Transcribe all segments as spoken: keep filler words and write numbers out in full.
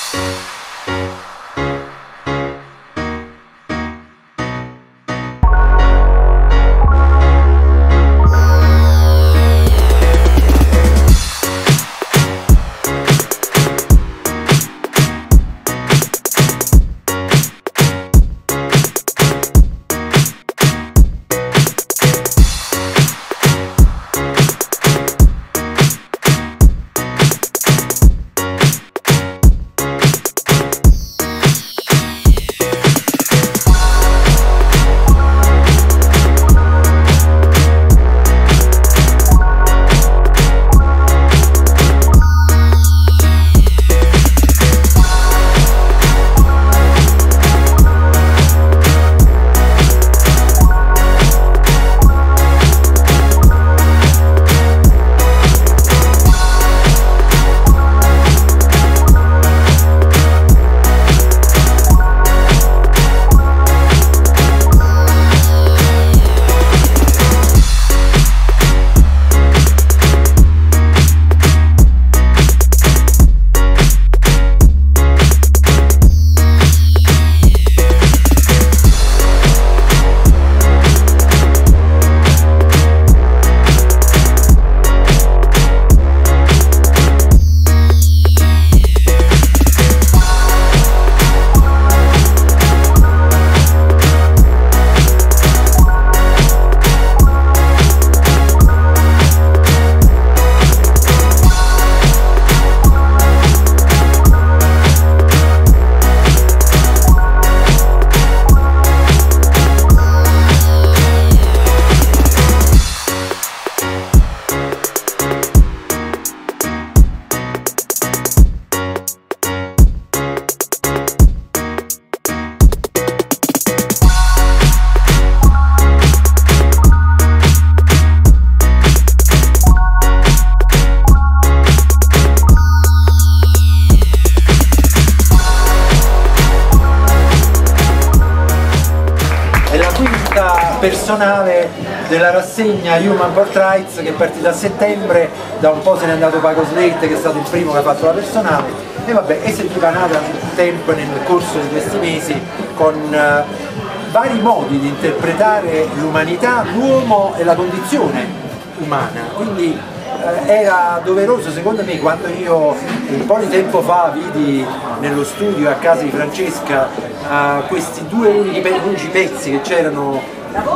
personale della rassegna Human Portraits, che è partita a settembre, da un po' se n'è andato Paco Slate, che è stato il primo che ha fatto la personale, e vabbè, e si è dipanata nel tempo, nel corso di questi mesi, con uh, vari modi di interpretare l'umanità, l'uomo e la condizione umana. Quindi uh, era doveroso, secondo me, quando io un po' di tempo fa vidi nello studio a casa di Francesca uh, questi due unici pezzi che c'erano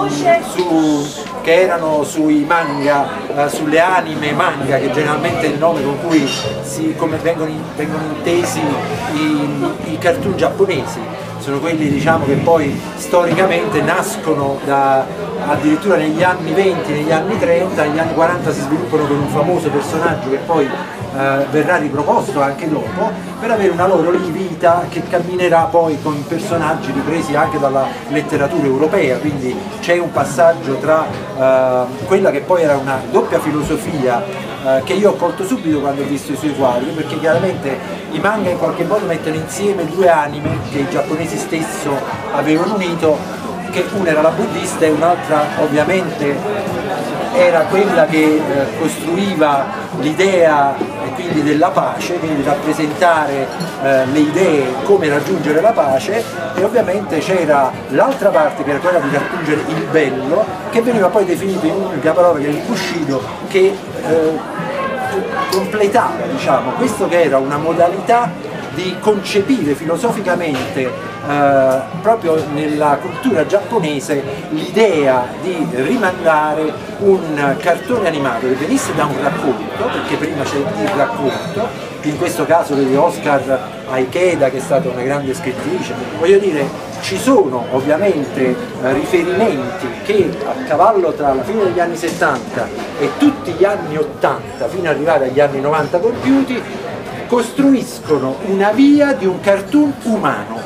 Su, che erano sui manga, uh, sulle anime manga, che generalmente è il nome con cui si, come vengono, in, vengono intesi i, i cartoon giapponesi. Sono quelli, diciamo, che poi storicamente nascono da, addirittura negli anni venti, negli anni trenta, negli anni quaranta si sviluppano con un famoso personaggio che poi Uh, verrà riproposto anche dopo, per avere una loro vita che camminerà poi con personaggi ripresi anche dalla letteratura europea. Quindi c'è un passaggio tra uh, quella che poi era una doppia filosofia uh, che io ho colto subito quando ho visto i suoi quadri, perché chiaramente i manga in qualche modo mettono insieme due anime che i giapponesi stesso avevano unito, che una era la buddista e un'altra ovviamente era quella che eh, costruiva l'idea e quindi della pace, quindi rappresentare eh, le idee, come raggiungere la pace, e ovviamente c'era l'altra parte che era quella di raggiungere il bello, che veniva poi definito in un'unica parola, che era il Bushido, che eh, completava, diciamo, questo che era una modalità di concepire filosoficamente eh, proprio nella cultura giapponese l'idea di rimandare un cartone animato che venisse da un racconto, perché prima c'è il racconto, in questo caso vedi Oscar Aikeda, che è stata una grande scrittrice. Voglio dire, ci sono ovviamente eh, riferimenti che a cavallo tra la fine degli anni settanta e tutti gli anni ottanta fino ad arrivare agli anni novanta compiuti costruiscono una via di un cartoon umano,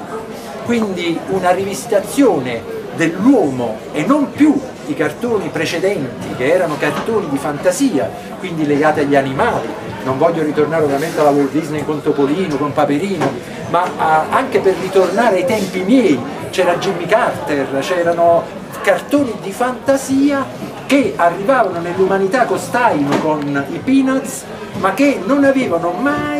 quindi una rivisitazione dell'uomo e non più i cartoni precedenti che erano cartoni di fantasia, quindi legati agli animali. Non voglio ritornare ovviamente alla Walt Disney con Topolino, con Paperino, ma a, anche per ritornare ai tempi miei, c'era Jimmy Carter, c'erano cartoni di fantasia che arrivavano nell'umanità costaino con i Peanuts, ma che non avevano mai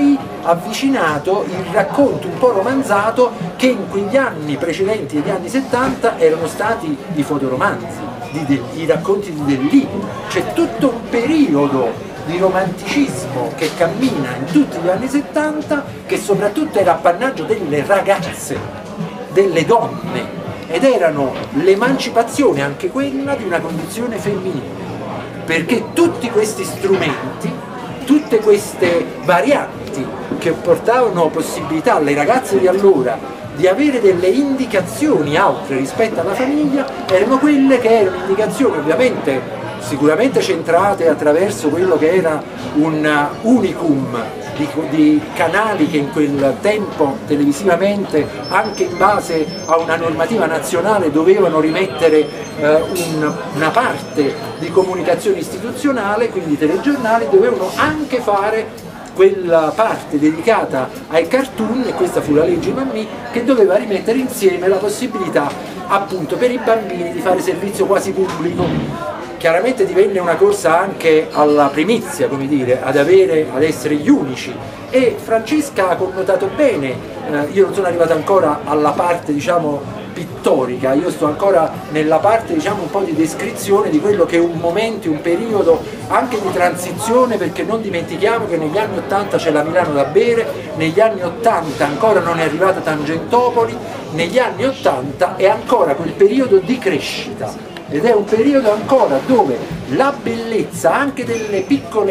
avvicinato il racconto un po' romanzato che in quegli anni precedenti agli anni settanta erano stati i fotoromanzi, di, di, i racconti di Delli. C'è tutto un periodo di romanticismo che cammina in tutti gli anni settanta, che soprattutto era appannaggio delle ragazze, delle donne, ed erano l'emancipazione anche quella di una condizione femminile, perché tutti questi strumenti, tutte queste varianti che portavano possibilità alle ragazze di allora di avere delle indicazioni altre rispetto alla famiglia, erano quelle che erano indicazioni ovviamente sicuramente centrate attraverso quello che era un unicum di, di canali che in quel tempo televisivamente, anche in base a una normativa nazionale, dovevano rimettere eh, un, una parte di comunicazione istituzionale, quindi i telegiornali dovevano anche fare quella parte dedicata ai cartoon, e questa fu la legge Mammì, che doveva rimettere insieme la possibilità appunto per i bambini di fare servizio quasi pubblico. Chiaramente divenne una corsa anche alla primizia, come dire, ad, avere, ad essere gli unici, e Francesca ha connotato bene, eh, io non sono arrivato ancora alla parte diciamo pittorica, io sto ancora nella parte diciamo un po' di descrizione di quello che è un momento, un periodo anche di transizione, perché non dimentichiamo che negli anni ottanta c'è la Milano da bere, negli anni ottanta ancora non è arrivata Tangentopoli, negli anni ottanta è ancora quel periodo di crescita. Ed è un periodo ancora dove la bellezza anche delle piccole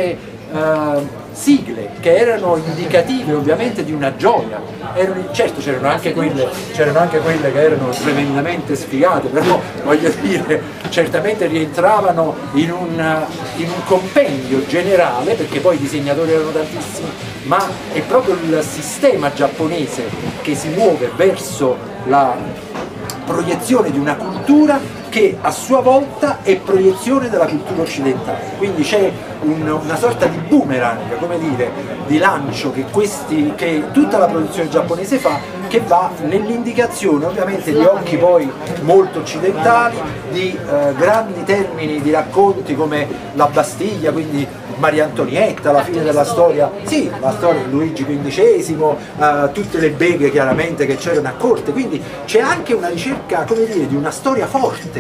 eh, sigle, che erano indicative ovviamente di una gioia, erano, certo c'erano anche, anche quelle che erano tremendamente sfigate, però voglio dire, certamente rientravano in un, in un compendio generale, perché poi i disegnatori erano tantissimi, ma è proprio il sistema giapponese che si muove verso la proiezione di una cultura che a sua volta è proiezione della cultura occidentale, quindi c'è un, una sorta di boomerang, come dire, di lancio che, questi, che tutta la produzione giapponese fa, che va nell'indicazione ovviamente di occhi poi molto occidentali, di eh, grandi termini di racconti come la Bastiglia, quindi Maria Antonietta, la fine della storia, sì, la storia di Luigi quindicesimo, eh, tutte le beghe chiaramente che c'erano a corte, quindi c'è anche una ricerca, come dire, di una storia forte,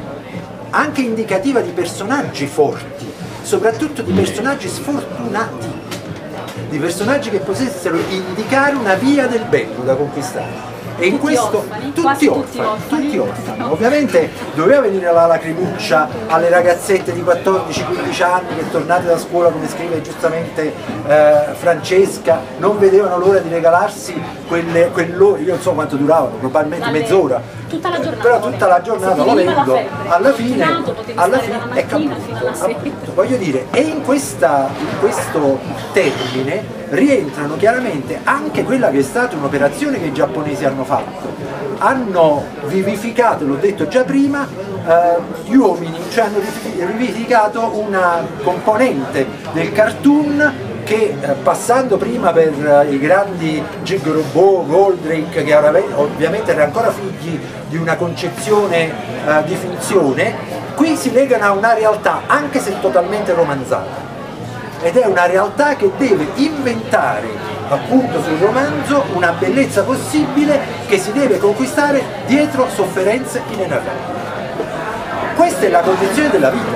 anche indicativa di personaggi forti, soprattutto di personaggi sfortunati, di personaggi che potessero indicare una via del bello da conquistare. E in tutti questo orfani, tutti orfani, orfani, tutti orfani. Ovviamente doveva venire la lacrimuccia alle ragazzette di quattordici quindici anni che, tornate da scuola, come scrive giustamente eh, Francesca, non vedevano l'ora di regalarsi quelle, quell'ora, io non so quanto duravano, probabilmente mezz'ora, tutta la giornata, però tutta la giornata volendo, alla fine, alla fine è mattina, capito, voglio dire, e in, questa, in questo termine rientrano chiaramente anche quella che è stata un'operazione che i giapponesi hanno fatto. Hanno vivificato, l'ho detto già prima, eh, gli uomini, cioè hanno vivificato una componente del cartoon che eh, passando prima per eh, i grandi Gigrobot, Goldrake, che ovviamente erano ancora figli di una concezione eh, di finzione, qui si legano a una realtà anche se totalmente romanzata. Ed è una realtà che deve inventare appunto sul romanzo una bellezza possibile che si deve conquistare dietro sofferenze inenarrabili. Questa è la condizione della vita,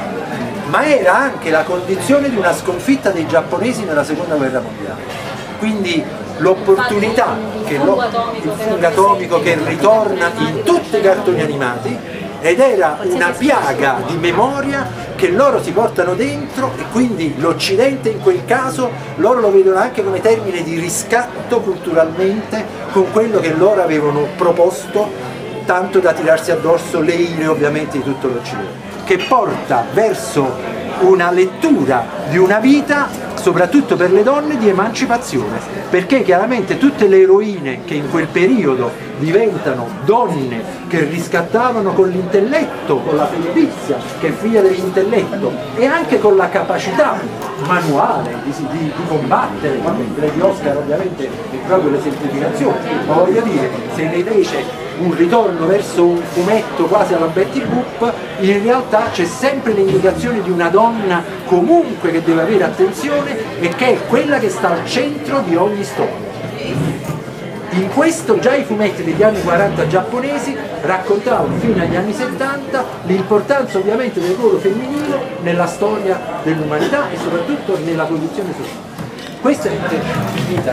ma era anche la condizione di una sconfitta dei giapponesi nella seconda guerra mondiale. Quindi l'opportunità che lo, il fungo atomico che ritorna in tutti i cartoni animati, ed era una piaga di memoria che loro si portano dentro, e quindi l'Occidente in quel caso loro lo vedono anche come termine di riscatto culturalmente con quello che loro avevano proposto, tanto da tirarsi addosso le ire ovviamente di tutto l'Occidente, che porta verso una lettura di una vita soprattutto per le donne di emancipazione, perché chiaramente tutte le eroine che in quel periodo diventano donne che riscattavano con l'intelletto, con la furbizia che è figlia dell'intelletto, e anche con la capacità manuale di, di, di combattere, quando il di Oscar ovviamente è proprio l'esemplificazione, ma voglio dire, se invece un ritorno verso un fumetto quasi alla Betty Boop, in realtà c'è sempre l'indicazione di una donna comunque che deve avere attenzione e che è quella che sta al centro di ogni storia. In questo già i fumetti degli anni quaranta giapponesi raccontavano fino agli anni settanta l'importanza ovviamente del ruolo femminile nella storia dell'umanità e soprattutto nella produzione sociale. Questa è l'intera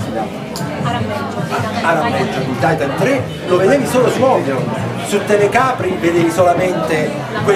Arameggio di Titan tre, lo vedevi solo su Odeon, su Telecapri vedevi solamente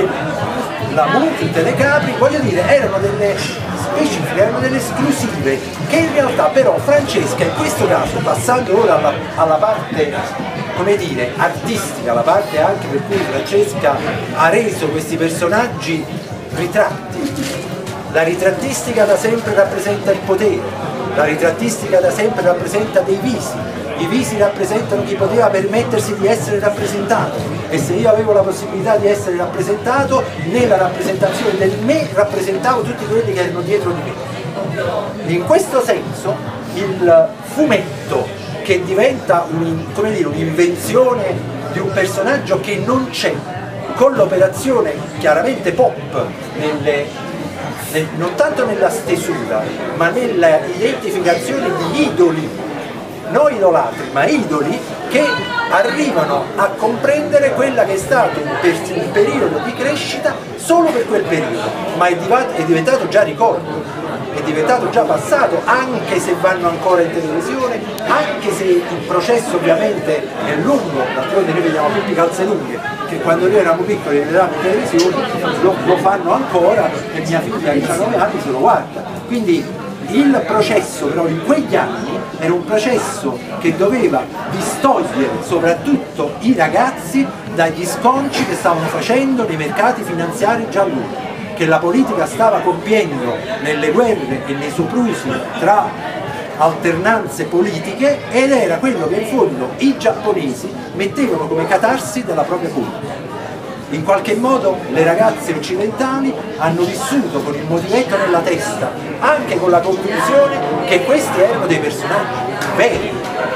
la movie Telecapri, voglio dire, erano delle specifiche, erano delle esclusive che in realtà però Francesca in questo caso, passando ora alla, alla parte, come dire, artistica, la parte anche per cui Francesca ha reso questi personaggi ritratti. La ritrattistica da sempre rappresenta il potere, la ritrattistica da sempre rappresenta dei visi, i visi rappresentano chi poteva permettersi di essere rappresentato e se io avevo la possibilità di essere rappresentato, nella rappresentazione del me rappresentavo tutti quelli che erano dietro di me. In questo senso il fumetto che diventa un'invenzione di un personaggio che non c'è, con l'operazione chiaramente pop nelle Nel, non tanto nella stesura, ma nell'identificazione di idoli, non idolatri, ma idoli che arrivano a comprendere quella che è stato un, per, un periodo di crescita solo per quel periodo, ma è, è diventato già ricordo, è diventato già passato, anche se vanno ancora in televisione, anche se il processo ovviamente è lungo, d'altronde noi vediamo tutti calze lunghe, che quando noi eravamo piccoli vedevamo in televisione, lo, lo fanno ancora e mia figlia che ha nove anni se lo guarda. Quindi il processo però in quegli anni era un processo che doveva distogliere soprattutto i ragazzi dagli sconci che stavano facendo nei mercati finanziari già allora, che la politica stava compiendo nelle guerre e nei soprusi tra alternanze politiche, ed era quello che in fondo i giapponesi mettevano come catarsi della propria colpa. In qualche modo le ragazze occidentali hanno vissuto con il motivetto nella testa, anche con la convinzione che questi erano dei personaggi veri.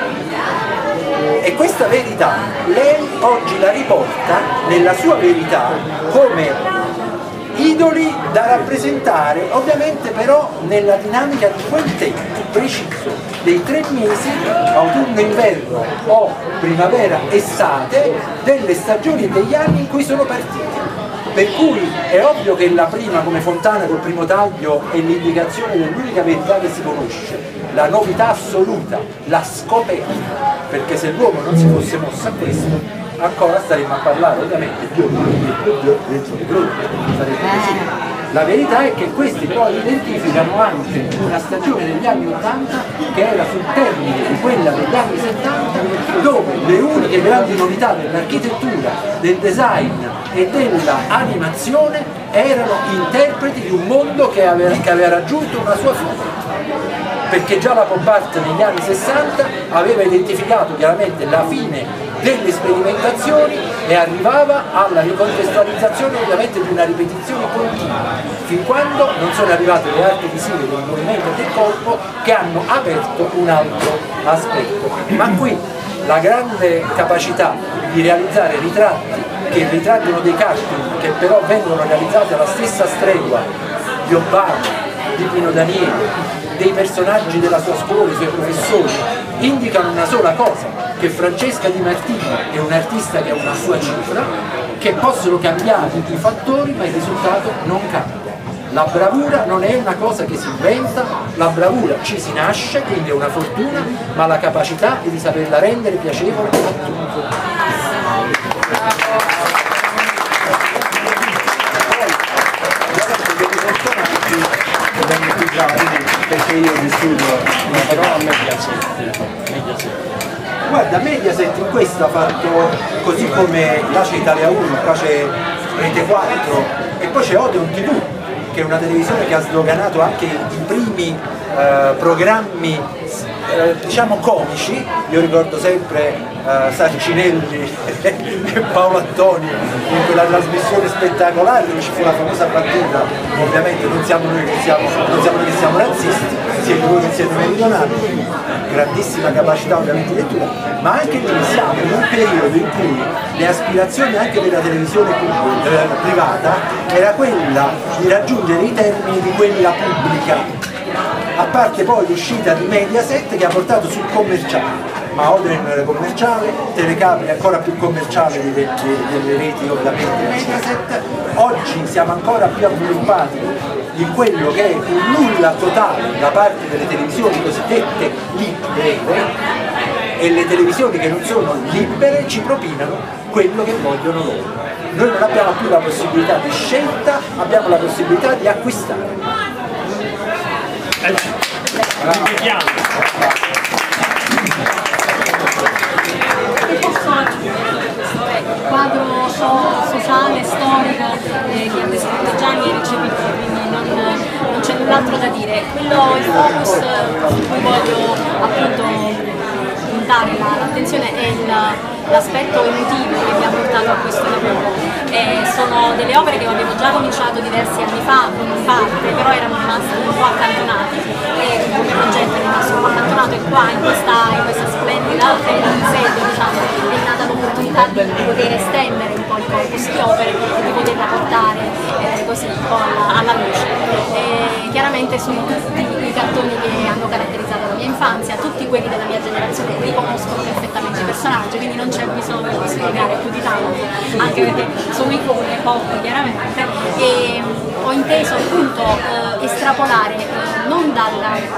E questa verità lei oggi la riporta nella sua verità come idoli da rappresentare, ovviamente però nella dinamica di quel tempo preciso, dei tre mesi, autunno, inverno o primavera, estate, delle stagioni e degli anni in cui sono partiti. Per cui è ovvio che la prima, come Fontana col primo taglio, è l'indicazione dell'unica verità che si conosce, la novità assoluta, la scoperta, perché se l'uomo non si fosse mosso a questo, ancora staremo a parlare ovviamente di sarebbe così. La verità è che questi però identificano anche una stagione degli anni ottanta che era sul termine di quella degli anni settanta, dove le uniche grandi novità dell'architettura, del design e dell'animazione erano interpreti di un mondo che aveva, che aveva raggiunto una sua fine. Perché già la pop art negli anni sessanta aveva identificato chiaramente la fine delle sperimentazioni e arrivava alla ricontestualizzazione ovviamente di una ripetizione continua, fin quando non sono arrivate le arti visive del movimento e del corpo che hanno aperto un altro aspetto. Ma qui la grande capacità di realizzare ritratti che ritraggono dei cartoon che però vengono realizzati alla stessa stregua di Obama, di Pino Daniele, dei personaggi della sua scuola, i suoi professori, indicano una sola cosa, che Francesca Di Martino è un artista che ha una sua cifra, che possono cambiare tutti i fattori ma il risultato non cambia. La bravura non è una cosa che si inventa, la bravura ci si nasce, quindi è una fortuna, ma la capacità è di saperla rendere piacevole a tutti. Perché io ho vissuto una parola a Mediaset. Guarda, Mediaset in questo ha fatto, così come là c'è Italia uno, qua c'è Rete quattro e poi c'è Odeon tivù, che è una televisione che ha sdoganato anche i primi eh, programmi eh, diciamo comici. Io ricordo sempre eh, Sarcinelli e Paolo Antonio in quella trasmissione spettacolare dove ci fu la famosa battuta, ovviamente non siamo noi che siamo, non siamo, noi che siamo razzisti, siete voi che siete meridionali, grandissima capacità ovviamente di lettura, ma anche lì siamo in un periodo in cui le aspirazioni anche della televisione eh, privata era quella di raggiungere i termini di quella pubblica, a parte poi l'uscita di Mediaset che ha portato sul commerciale. Ma Odeon era commerciale, Telecabile ancora più commerciale delle, delle reti ovviamente Mediaset. Oggi siamo ancora più avviluppati in quello che è un nulla totale da parte delle televisioni cosiddette libere, e le televisioni che non sono libere ci propinano quello che vogliono loro. Noi non abbiamo più la possibilità di scelta, abbiamo la possibilità di acquistare. Il quadro sociale, storico eh, che ha descritto Gianni è ricevuto, quindi non, non c'è null'altro da dire. Quello, il focus su cui voglio appunto puntare l'attenzione è l'aspetto emotivo che mi ha portato a questo lavoro. Eh, sono delle opere che avevo già cominciato diversi anni fa, in parte, però erano rimasti un po' accantonati e come progetto è rimasto un po' accantonato, e qua in questa, in questa splendida sede diciamo, è nata l'opportunità di poter estendere un po' il corpus di opere e di poterla portare eh, così un po' alla, alla luce. E chiaramente sono tutti i cartoni che hanno caratterizzato la mia infanzia, tutti quelli della mia generazione riconoscono perfettamente i personaggi, quindi non c'è bisogno di spiegare più di tanto, anche perché sono icone pop chiaramente, e ho inteso appunto eh, estrapolare eh, non, dal,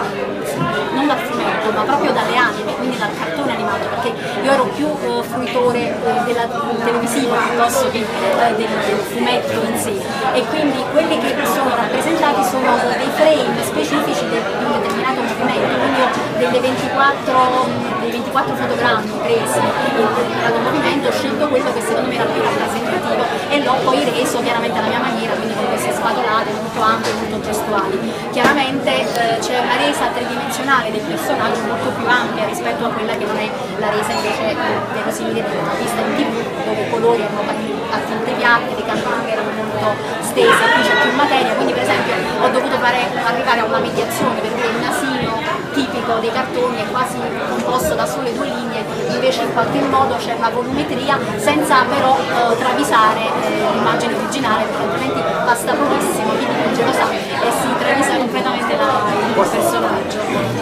non dal fumetto ma proprio dalle anime, quindi dal cartone animato, perché io ero più eh, fruitore eh, della televisiva piuttosto che eh, del, del fumetto in sé, e quindi quelli che sono rappresentati sono dei frame specifici di un determinato movimento, quindi io delle ventiquattro, dei ventiquattro fotogrammi presi in un determinato movimento ho scelto quello che secondo me era più rappresentativo e l'ho poi reso chiaramente alla mia maniera, quindi con queste spadolate molto ampie e molto gestuali. Chiaramente eh, c'è una resa tridimensionale del personaggio molto più ampia rispetto a quella che non è la resa invece eh, verosimile della vista in tv, dove i colori erano a tinte piatte, le campane erano molto stese, qui c'è più materia, quindi per esempio ho dovuto fare, arrivare a una mediazione per dire il nasino tipico dei cartoni è quasi composto da sole due linee, invece in qualche modo c'è una volumetria senza però eh, travisare eh, l'immagine originale, perché altrimenti basta pochissimo, chi di legge lo sa, e si travisa completamente la, il personaggio.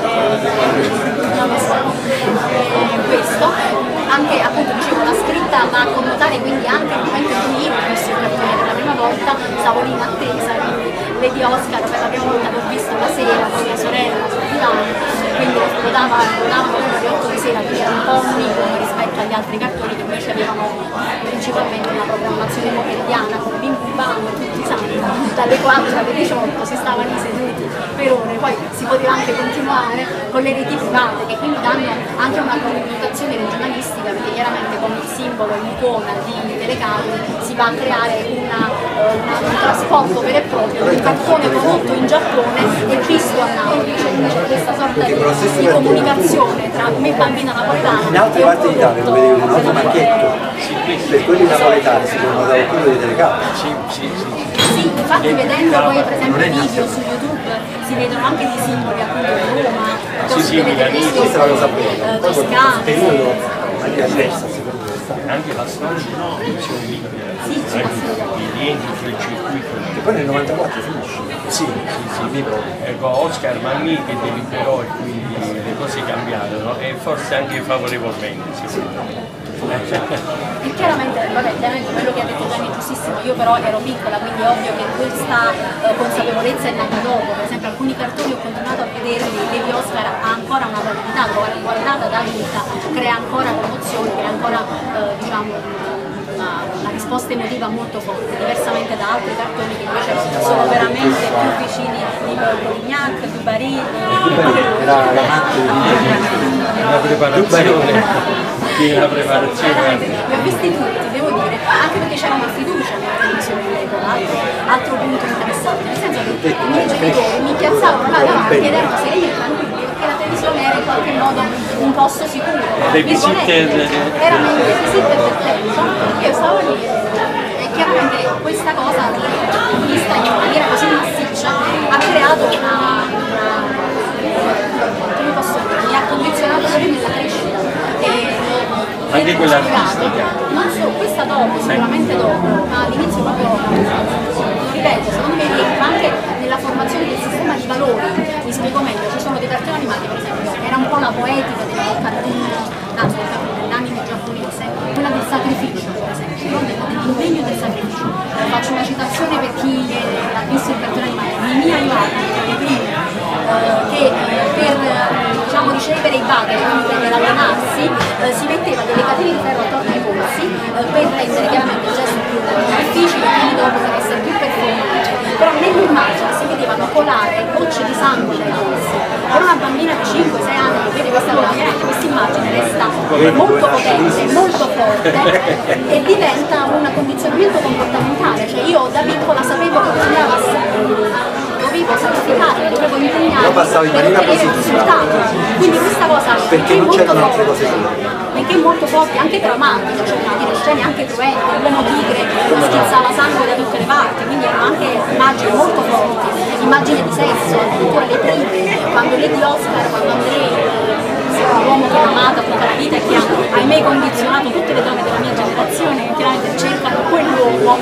Eh, non lo so. Eh, questo, anche appunto dicevo la scritta va a connotare quindi anche il momento in cui io ho visto il cartone per la prima volta, stavo lì in attesa, quindi Lady Oscar per la prima volta l'ho visto la sera con mia sorella sul divano, quindi lo davano alle otto di sera, quindi era un po' unico rispetto agli altri cartoni che invece avevano principalmente una programmazione pomeridiana con Bim Bum Bam tutti i santi, dalle quattro alle diciotto si stava lì seduti per ore, poi si poteva anche continuare con le reti private che quindi danno anche una comunicazione regionalistica, perché chiaramente con il simbolo, l'icona di Telecabile si va a creare una, una, un trasporto vero e proprio, un cartone prodotto in Giappone e visto a Napoli, cioè c'è questa sorta di, di comunicazione tra me bambina napoletana in altre parti d'Italia lo vedevo un altro marchetto, per quelli napoletani si chiamano da quello di Telecabile. Sì, sì, sì. Sì, infatti vedendo poi per esempio i video su YouTube si vedono anche dei simboli appunto di Roma, sì, sì, delle televisioni toscane. Anche la storia delle edizioni libere, sì, sì, i rientri sul circuito. E poi nel novantaquattro finisce. Sì, sì, sì. Ecco, Oscar Manni che deliberò e quindi le cose cambiarono e forse anche favorevolmente, sicuramente. E chiaramente, vabbè, chiaramente quello che ha detto Gianni è giustissimo, io però ero piccola, quindi è ovvio che questa eh, consapevolezza è nata dopo. Per esempio alcuni cartoni ho continuato a vederli, Lady Oscar ha ancora una validità, guardata da adulta, crea ancora commozione, crea ancora eh, diciamo una, una risposta emotiva molto forte, diversamente da altri cartoni che invece sono veramente più vicini di Polignac, di Barry, la preparazione. La preparazione li ho visti tutti, devo dire, anche perché c'era una fiducia nella televisione all'epoca, altro, altro punto interessante, nel senso che i miei genitori mi piazzavano là davanti ed erano sereni e tranquilli perché la televisione era in qualche modo un posto sicuro, era meglio babysitter del tempo, io stavo lì e chiaramente questa cosa vista in maniera così massiccia ha creato una, una come posso dire, mi ha condizionato proprio nella crescita. E, anche quella artistica? Non so, questa dopo, sicuramente dopo, ma all'inizio proprio, lo ripeto, secondo me rientra anche nella formazione del sistema di valori. Mi spiego meglio, ci sono dei cartoni animati per esempio, era un po' la poetica del cartoon, anzi del cartoon, dell'anime giapponese, quella del sacrificio per esempio, no? Dell'impegno del sacrificio. Faccio una citazione per chi ha visto il cartone animato, Mimì Aiuati, i primi, eh, che per diciamo, ricevere i baghi, quindi per allenarsi, eh, si metteva delle catene di ferro attorno ai polsi eh, per rendere chiaramente il gesto più difficile e quindi dopo per essere più performante. Però nell'immagine si vedevano colare gocce di sangue dai polsi. Per una bambina di cinque sei anni che vede questa questa immagine resta molto potente, molto forte e diventa un condizionamento comportamentale. Cioè io da piccola sapevo che bisognava dovevo sacrificare, dovevo impegnare per ottenere un risultato. Quindi questa cosa perché non c'erano altre cose perché è molto forte, anche traumatica, cioè dire scene anche cruente, l'uomo tigre schizzava sangue da tutte le parti, quindi erano anche immagini molto forti, immagini di sesso, addirittura le prime, quando Lady Oscar, quando Andrea, l'uomo che ho amato tutta la vita e che ha ahimè condizionato tutte le donne della mia generazione, che chiaramente cercano quell'uomo.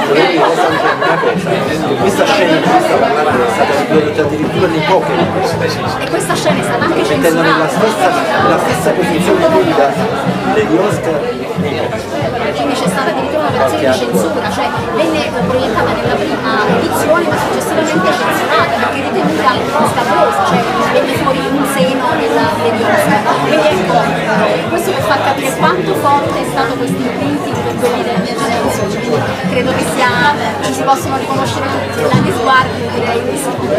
Questa scena di cui sta parlando è stata riprodotta addirittura nei Pokémon. E questa scena è stata anche mettendo censurata. nella stessa, nella stessa posizione di guida Lady Oscar nei Pokémon. Quindi c'è stata addirittura un'operazione di censura, cioè venne proiettata nella prima edizione ma successivamente censurata perché ritenuta scandalosa, cioè venne fuori un seno nella Lady Oscar. Quindi ecco, questo per far capire quanto forte è stato questo imprinting per quelli della mia generazione, quindi credo che sia, ci si possono riconoscere tutti, l'anni sguardi direi di sicuro.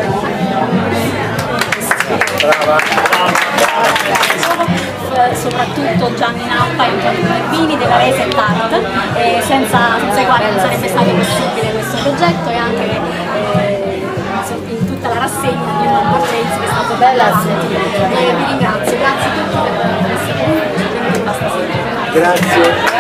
Soprattutto Gianni Nappa e Antonio Nervini della Reset Art, eh, senza, senza i quali non sarebbe stato possibile questo progetto e anche eh, in tutta la rassegna di Human Portraits che è stato bella. E vi ringrazio, grazie a tutti per essere venuti, basta sempre. Grazie.